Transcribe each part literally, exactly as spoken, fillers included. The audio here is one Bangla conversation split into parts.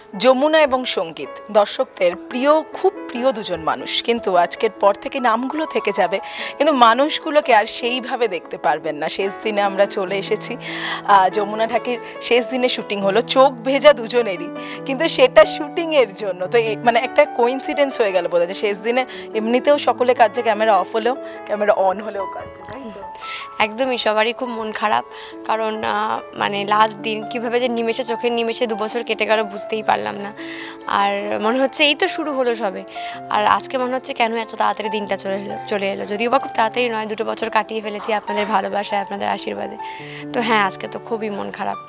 যমুনা এবং সঙ্গীত দর্শকদের প্রিয়, খুব প্রিয় দুজন মানুষ, কিন্তু আজকের পর থেকে নামগুলো থেকে যাবে, কিন্তু মানুষগুলোকে আর সেইভাবে দেখতে পারবেন না। শেষ দিনে আমরা চলে এসেছি, যমুনা ঢাকির শেষ দিনে শুটিং হলো, চোখ ভেজা দুজনেরই, কিন্তু সেটা শুটিংয়ের জন্য তো মানে একটা কোইন্সিডেন্স হয়ে গেল বোধ হয়। শেষ দিনে এমনিতেও সকলে কাজে, ক্যামেরা অফ হলেও ক্যামেরা অন হলেও কাজে, তাই তো? একদমই, সবারই খুব মন খারাপ, কারণ মানে লাস্ট দিন কীভাবে যে নিমেষে, চোখের নিমেষে দু বছর কেটে গেল বুঝতেই পারলাম না। আর মনে হচ্ছে এই তো শুরু হলো সবে, আর আজকে মনে হচ্ছে কেন এত তাড়াতাড়ি দিনটা চলে এলো চলে এলো যদিও বা খুব তাড়াতাড়ি নয়, দুটো বছর কাটিয়ে ফেলেছি আপনাদের ভালোবাসায়, আপনাদের আশীর্বাদে। তো হ্যাঁ, আজকে তো খুবই মন খারাপ।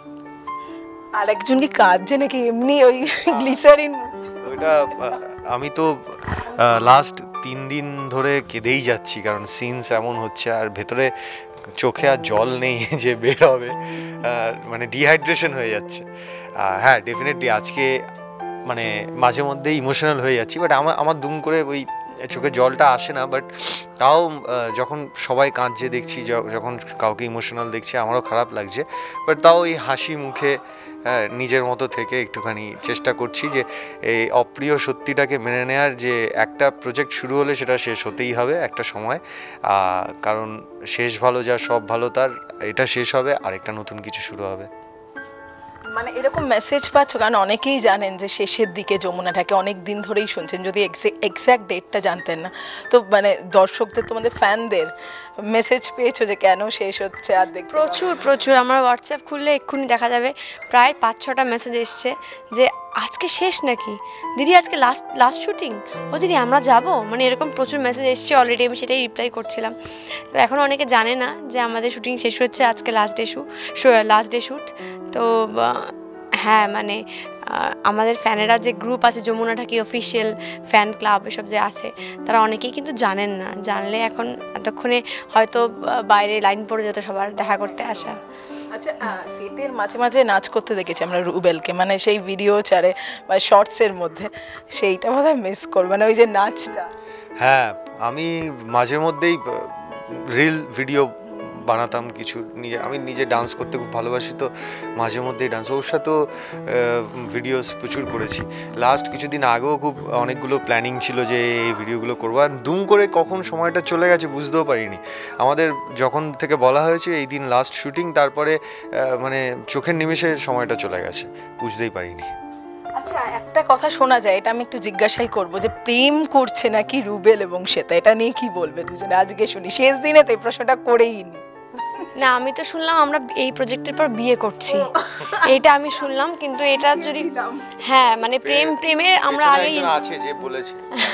আর একজন কি কাঁদছে নাকি এমনি ওই গ্লিসারিন? ওইটা আমি তো লাস্ট তিন দিন ধরে কেঁদেই যাচ্ছি, কারণ সিনস এমন হচ্ছে আর ভেতরে চোখে আর জল নেই যে বের হবে, মানে ডিহাইড্রেশন হয়ে যাচ্ছে। হ্যাঁ, ডেফিনেটলি আজকে মানে মাঝে মধ্যে ইমোশনাল হয়ে যাচ্ছি, বাট আমার আমার দুম করে ওই চোখে জলটা আসে না। বাট তাও যখন সবাই কাঁদছে দেখছি, যখন কাউকে ইমোশনাল দেখছি, আমারও খারাপ লাগছে। বাট তাও এই হাসি মুখে হ্যাঁ নিজের মতো থেকে একটুখানি চেষ্টা করছি যে এই অপ্রিয় সত্যিটাকে মেনে নেওয়ার, যে একটা প্রজেক্ট শুরু হলে সেটা শেষ হতেই হবে একটা সময়, কারণ শেষ ভালো যা সব ভালো তার, এটা শেষ হবে আরেকটা নতুন কিছু শুরু হবে। মানে এরকম মেসেজ পাচ্ছ, কারণ অনেকেই জানেন যে শেষের দিকে যমুনা ঢাকে, অনেক দিন ধরেই শুনছেন, যদি এক্স্যাক্ট ডেটটা জানতেন না, তো মানে দর্শকদের, তোমাদের ফ্যানদের মেসেজ পেয়েছো যে কেন শেষ হচ্ছে? আর দেখ প্রচুর প্রচুর আমার হোয়াটসঅ্যাপ খুললে এক্ষুনি দেখা যাবে প্রায় পাঁচ ছটা মেসেজ এসছে যে আজকে শেষ নাকি দিদি, আজকে লাস্ট লাস্ট শুটিং, ও দিদি আমরা যাব, মানে এরকম প্রচুর মেসেজ এসছে। অলরেডি আমি সেটাই রিপ্লাই করছিলাম। তো এখন অনেকে জানে না যে আমাদের শুটিং শেষ হচ্ছে, আজকে লাস্ট ডে শু লাস্ট ডে শ্যুট। তো হ্যাঁ, মানে আমাদের ফ্যানেরা যে গ্রুপ আছে যমুনা ঢাকি অফিসিয়াল ফ্যান ক্লাব, এসব যে আছে, তারা অনেকেই কিন্তু জানেন না। জানলে এখন এতক্ষণে হয়তো বাইরে লাইন পড়ে যেত সবার দেখা করতে আসা। আচ্ছা, সেটের মাঝে মাঝে নাচ করতে দেখেছি আমরা রুবেলকে, মানে সেই ভিডিও ছাড়ে বা শর্টসের মধ্যে, সেইটা বোধহয় মিস করবে না, ওই যে নাচটা। হ্যাঁ, আমি মাঝে মধ্যেই রিল ভিডিও বানাতাম কিছু, নিজে আমি নিজে ডান্স করতে খুব ভালোবাসি, তো মাঝে মধ্যেই ডান্স, ওর সাথেও ভিডিওস প্রচুর করেছি। লাস্ট কিছুদিন আগেও খুব অনেকগুলো প্ল্যানিং ছিল যে এই ভিডিওগুলো করবো, আর দুম করে কখন সময়টা চলে গেছে বুঝতেও পারিনি। আমাদের যখন থেকে বলা হয়েছে এই দিন লাস্ট শুটিং, তারপরে মানে চোখের নিমেষে সময়টা চলে গেছে, বুঝতেই পারিনি। আচ্ছা, একটা কথা শোনা যায়, এটা আমি একটু জিজ্ঞাসাই করবো, যে প্রেম করছে নাকি রুবেল এবং শ্বেতা, এটা নিয়ে কি বলবে দুজনে? আজকে শুনি, শেষ দিনে তো এই প্রশ্নটা করেই নি। না, আমি তো শুনলাম আমরা এই প্রজেক্টের পর বিয়ে করছি, এইটা আমি শুনলাম, কিন্তু এটা যদি হ্যাঁ মানে প্রেম প্রেমের আমরা আগেই আছে যে বলেছে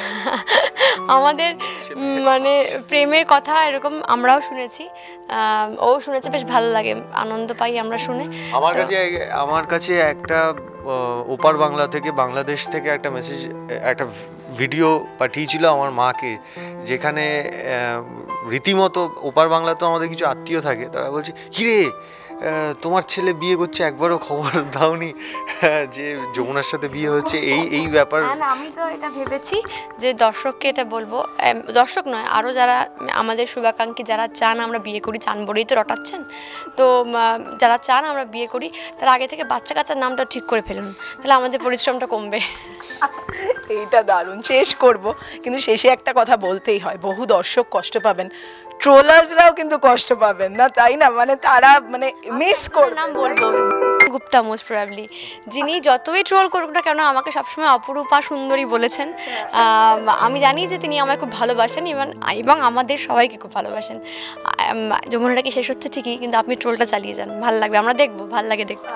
আমাদের মানে প্রেমের কথা এরকম আমরাও শুনেছি, ও শুনেছে, বেশ ভালো লাগে, আনন্দ পাই আমরা শুনে। আমার কাছে আমার কাছে একটা ওপার বাংলা থেকে, বাংলাদেশ থেকে একটা মেসেজ, একটা ভিডিও পাঠিয়েছিল আমার মাকে, যেখানে রীতিমতো ওপার বাংলা তো আমাদের কিছু আত্মীয় থাকে, তারা বলছে কিরে তোমার ছেলে বিয়ে করছে, একবারও খবর দাওনি যে যমুনার সাথে বিয়ে হচ্ছে, এই এই ব্যাপার। আমি তো এটা ভেবেছি যে দর্শককে এটা বলবো, দর্শক নয় আরও যারা আমাদের শুভাকাঙ্ক্ষী, যারা চান আমরা বিয়ে করি, চান বলেই তো রটাচ্ছেন, তো যারা চান আমরা বিয়ে করি, তারা আগে থেকে বাচ্চা কাচ্চার নামটা ঠিক করে ফেলুন, তাহলে আমাদের পরিশ্রমটা কমবে। এইটা দারুণ। শেষ করব, কিন্তু শেষে একটা কথা বলতেই হয়, বহু দর্শক কষ্ট পাবেন, ট্রোলার্সরাও কিন্তু কষ্ট পাবেন না, তাই না? মানে তারা মানে মিস করবে। নাম বলবো গুপ্তা, মোস্ট প্রবাবলি, যিনি যতই ট্রোল করুক না কেন আমাকে সবসময় অপরূপা সুন্দরী বলেছেন। আমি জানি যে তিনি আমায় খুব ভালোবাসেন, এবং এবং আমাদের সবাইকে খুব ভালোবাসেন। যমুনাটা কি শেষ হচ্ছে ঠিকই, কিন্তু আপনি ট্রোলটা চালিয়ে যান, ভালো লাগবে, আমরা দেখবো, ভালো লাগে দেখতে।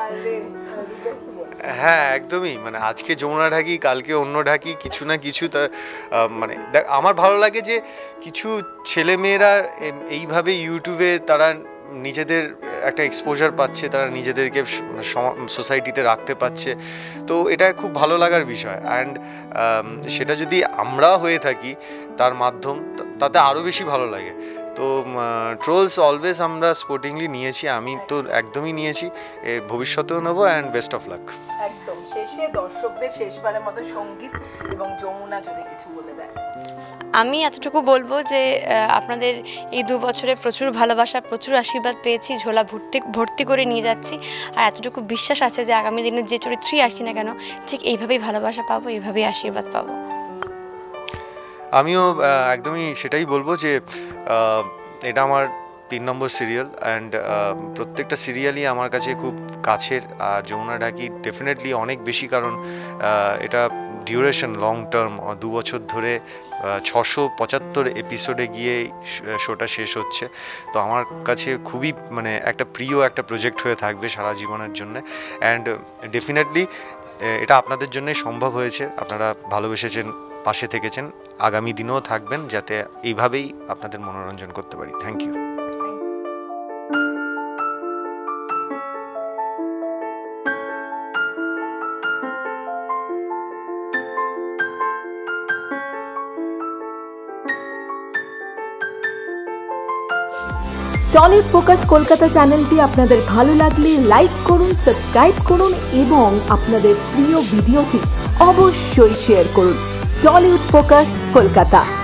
হ্যাঁ, একদমই, মানে আজকে যমুনা ঢাকি, কালকে অন্য ঢাকি, কিছু না কিছু তা মানে আমার ভালো লাগে যে কিছু ছেলেমেয়েরা এইভাবে ইউটিউবে তারা নিজেদের একটা এক্সপোজার পাচ্ছে, তারা নিজেদেরকে সোসাইটিতে রাখতে পারছে, তো এটা খুব ভালো লাগার বিষয়। অ্যান্ড সেটা যদি আমরা হয়ে থাকি তার মাধ্যম, তাতে আরও বেশি ভালো লাগে। তো ট্রোলস অলওয়েজ আমরা স্পোর্টিংলি নিয়েছি, আমি তো একদমই নিয়েছি, ভবিষ্যতেও নেবো। And best of luck. একদম শেষ শেষে দর্শকদের শেষবারের মতো সঙ্গীত এবং যমুনা যদি কিছু বলে দেয়। আমি এতটুকু বলবো যে আপনাদের এই দু বছরে প্রচুর ভালোবাসা, প্রচুর আশীর্বাদ পেয়েছি, ঝোলা ভর্তি ভর্তি করে নিয়ে যাচ্ছি। আর এতটুকু বিশ্বাস আছে যে আগামী দিনে যে চরিত্রই আসি না কেন ঠিক এইভাবেই ভালোবাসা পাবো, এইভাবেই আশীর্বাদ পাবো। আমিও একদমই সেটাই বলবো যে এটা আমার তিন নম্বর সিরিয়াল, অ্যান্ড প্রত্যেকটা সিরিয়ালই আমার কাছে খুব কাছের। আর যমুনা ঢাকি ডেফিনেটলি অনেক বেশি, কারণ এটা ডিউরেশন লং টার্ম, দু বছর ধরে ছশো পঁচাত্তর এপিসোডে গিয়ে শোটা শেষ হচ্ছে। তো আমার কাছে খুবই মানে একটা প্রিয় একটা প্রজেক্ট হয়ে থাকবে সারা জীবনের জন্য। অ্যান্ড ডেফিনেটলি এটা আপনাদের জন্যই সম্ভব হয়েছে, আপনারা ভালোবেসেছেন, পাশে থেকেছেন, আগামী দিনেও থাকবেন, যাতে এইভাবেই আপনাদের মনোরঞ্জন করতে পারি। Thank you. Tollywood focus Kolkata চ্যানেলটি আপনাদের ভালো লাগলে লাইক করুন, সাবস্ক্রাইব করুন এবং আপনাদের প্রিয় ভিডিওটি অবশ্যই শেয়ার করুন। Tollywood focus Kolkata.